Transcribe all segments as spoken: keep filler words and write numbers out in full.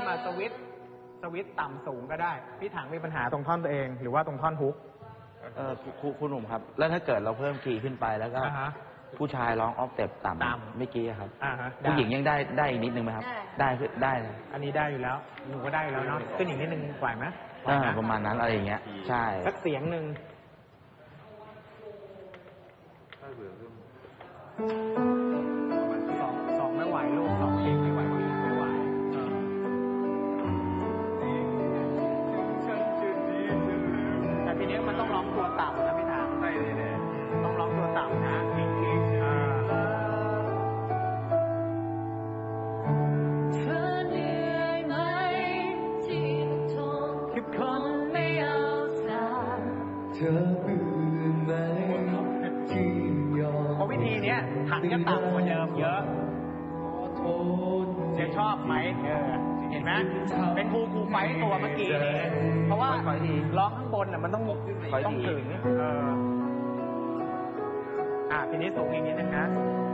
มาสวิตสวิตต่ำสูงก็ได้พี่ถังมีปัญหาตรงท่อนตัวเองหรือว่าตรงท่อนฮุกเออคุณหนุ่มครับแล้วถ้าเกิดเราเพิ่มคีย์ขึ้นไปแล้วก็ผู้ชายร้องออฟเต็ปต่ำไม่กี้ครับผู้หญิงยังได้ได้อีกนิดนึงไหมครับได้ได้เลยอันนี้ได้อยู่แล้วหนูก็ได้อยู่แล้วเนาะขึ้นอีกนิดนึงไหวไหมประมาณนั้นอะไรอย่างเงี้ยใช่สักเสียงหนึ่งสองสองไม่ไหวลูกสองเพลงไม่ไหวไม่ไหวแต่ทีนี้มันต้องร้องตัวต่ำนะพี่ถามต้องร้องตัวต่ำนะเพราะวิธีนี้ถังจะต่ำกว่าเดิมเยอะจะชอบไหมเออเห็นไหมเป็นครูครูไฟตัวเมื่อกี้นี่เพราะว่าร้องข้างบนน่ะมันต้องต้องถึงเอออ่ะทีนี้สูงอีกนิดนึงนะ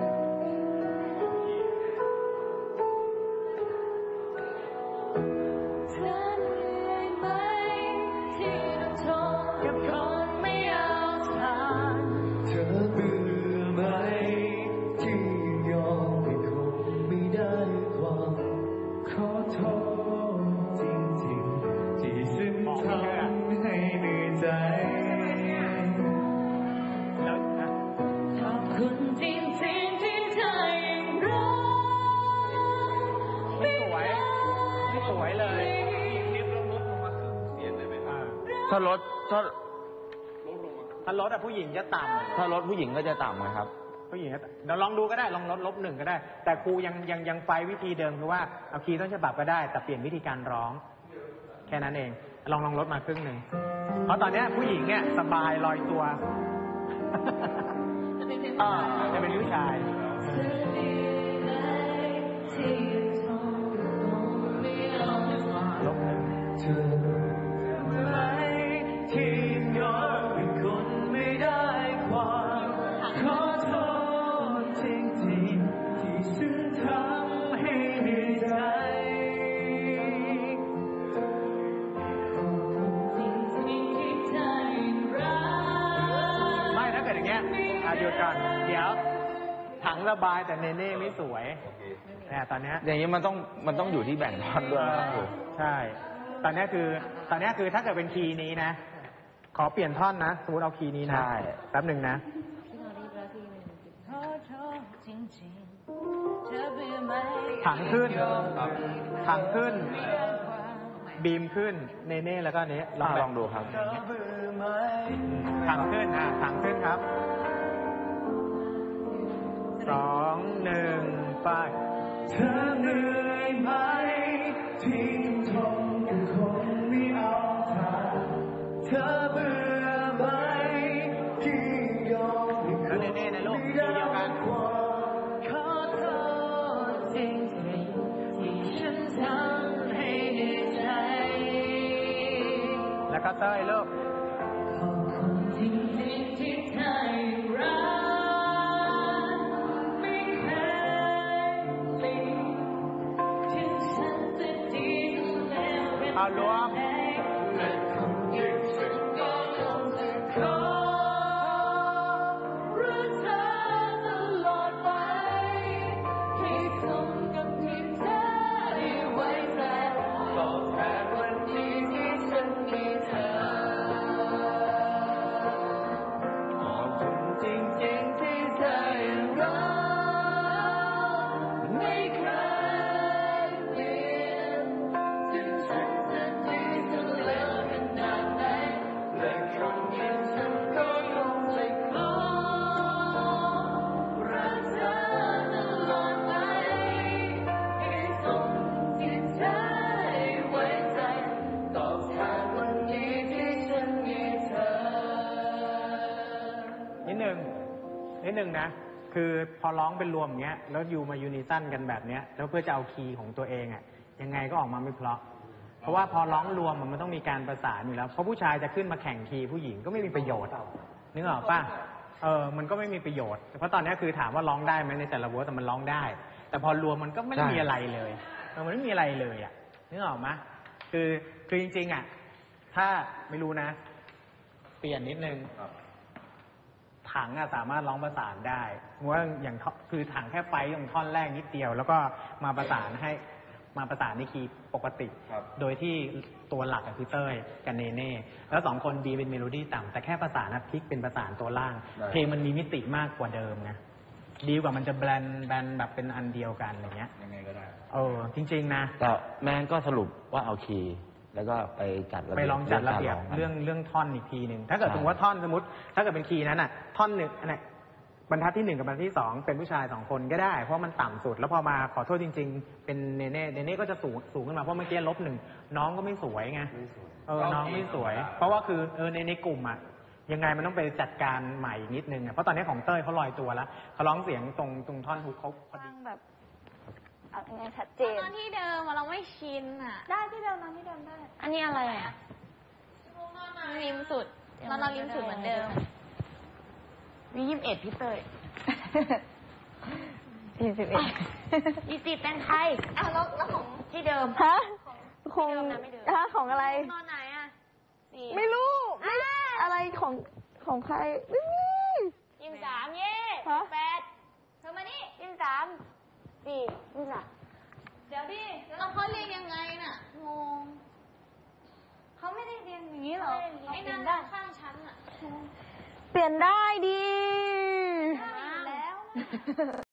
ถ้าลดถ้าถ้าลดอะผู้หญิงจะต่ำถ้าลดผู้หญิงก็จะต่ำนะครับผู้หญิงเดี๋ยวลองดูก็ได้ลองลดลบหนึ่งก็ได้แต่ครูยังยังยังไฟวิธีเดิมคือว่าเอาคีย์ต้นฉบับก็ได้แต่เปลี่ยนวิธีการร้องแค่นั้นเองลองลองลดมาครึ่งหนึ่งเพราะตอนนี้ผู้หญิงเนี่ยสบายลอยตัวอ่าจะเป็นผู้ชายลบหนึ่งหยุดก่อนเดี๋ยวถังระบายแต่เนเน่ไม่สวยเนี่ยตอนนี้อย่างนี้มันต้องมันต้องอยู่ที่แบ่งท่อนด้วยใช่ตอนนี้คือตอนนี้คือถ้าเกิดเป็นคีย์นี้นะขอเปลี่ยนท่อนนะสมมติเอาคีย์นี้นะแป๊บหนึ่งนะถังขึ้นถังขึ้นบีมขึ้นเนเน่แล้วก็เนี้ยลองลองดูครับถังขึ้นอ่ะถังขึ้นครับสองหนึ่งไปเธอเหนื่อยไหมที่ทนกับคนไม่เอาทางเธอเบื่อไหมที่ยอมแล้วเน่ๆนะลูกทีเดียวกันขอโทษจริงๆที่ฉันทำให้เหนื่อยใจแล้วก็เต้ยลูกขอบคุณจริงๆที่เธอรักเอารวมนิดนึงนะคือพอร้องเป็นรวมอย่างเงี้ยแล้วยูมายูนิซันกันแบบเนี้ยแล้วเพื่อจะเอาคีย์ของตัวเองอ่ะยังไงก็ออกมาไม่เพราะเพราะว่าพอร้องรวมมันต้องมีการประสานอยู่แล้วเพราะผู้ชายจะขึ้นมาแข่งคีย์ผู้หญิงก็ไม่มีประโยชน์นึกออกป่ะเออมันก็ไม่มีประโยชน์เพราะตอนนี้คือถามว่าร้องได้ไหมในแต่ละเวอร์แต่มันร้องได้แต่พอรวมมันก็ไม่มีอะไรเลยมันไม่มีอะไรเลยอ่ะนึกออกไหมคือคือจริงๆอ่ะถ้าไม่รู้นะเปลี่ยนนิดนึงถังอะสามารถร้องประสานได้ว่าอย่างคือถังแค่ไฟตรงท่อนแรกนิดเดียวแล้วก็มาประสานให้มาประสานในคีย์ปกติโดยที่ตัวหลักคือเต้ยกับเนเน่แล้วสองคนดีเป็นเมโลดี้ต่ำแต่แค่ประสานพลิกเป็นประสานตัวล่างเพลงมันมีมิติมากกว่าเดิมไงดีกว่ามันจะแบนแบนแบบเป็นอันเดียวกันอะไรเงี้ยยังไงก็ได้เออจริงๆนะแต่แมนก็สรุปว่าเอาคีย์แล้วก็ไปจัดระเบียบไปลองจัดระเบียบเรื่องเรื่องท่อนอีกทีหนึ่งถ้าเกิดสมมติว่าท่อนสมมติถ้าเกิดเป็นคีย์นั้นอ่ะท่อนหนึ่งอันนี้บรรทัดที่หนึ่งกับบรรทัดที่สองเป็นผู้ชายสองคนก็ได้เพราะมันต่ำสุดแล้วพอมาขอโทษจริงๆเป็นเนเน่เนเน่ก็จะสูงสูงขึ้นมาเพราะเมื่อกี้ลบหนึ่งน้องก็ไม่สวยไงเออน้องไม่สวยเพราะว่าคือเออในในกลุ่มอ่ะยังไงมันต้องไปจัดการใหม่นิดนึงอ่ะเพราะตอนนี้ของเต้ยเขาลอยตัวแล้วเขาร้องเสียงตรงตรงท่อนฮุกเขาพอดีแบบเอาไงชัดเจนนอนที่เดิมเราไม่ชินอ่ะได้ที่เดิมนอนที่เดิมได้อันนี้อะไรอ่ะริมสุดเรานอนริมสุดเหมือนเดิมมียี่สิบเอ็ดพี่เตยยี่สิบเอ็ดยี่สิบเป็นใครอ้าวแล้วแล้วของที่เดิมฮะคงฮะของอะไรนอนไหนอ่ะไม่รู้ไม่อะไรของของใครไม่มียี่สิบสามเย่แปดเธอมานี่ยี่สิบสามสี่ยี่สิบสามเดี๋ยวดิเราเขาเรียนยังไงน่ะงงเขาไม่ได้เรียนอย่างนี้หรอไอ้นั่นข้างฉันอ่ะเปลี่ยนได้ดีได้แล้ว